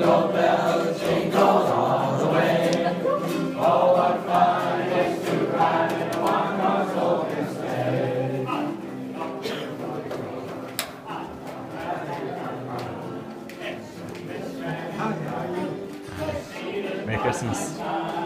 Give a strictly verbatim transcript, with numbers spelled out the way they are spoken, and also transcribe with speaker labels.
Speaker 1: Jingle bells, jingle all the way. Oh, what fun it is to ride in a one-horse open sleigh.
Speaker 2: Merry Christmas.